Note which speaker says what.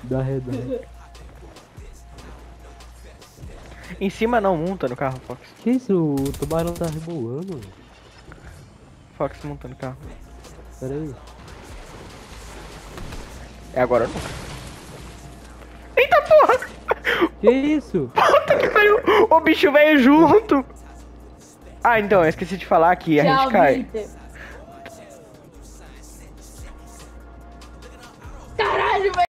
Speaker 1: Dá ré, dá ré.
Speaker 2: Em cima não, monta no carro, Fox.
Speaker 1: Que isso? O tubarão tá rebolando.
Speaker 2: Fox monta no carro.
Speaker 1: Pera aí.
Speaker 2: É agora ou nunca. Eita porra!
Speaker 1: Que isso?
Speaker 2: Puta que pariu! O bicho veio junto! Ah, então, eu esqueci de falar que a gente
Speaker 3: Tchau,
Speaker 2: cai.
Speaker 3: Vitor.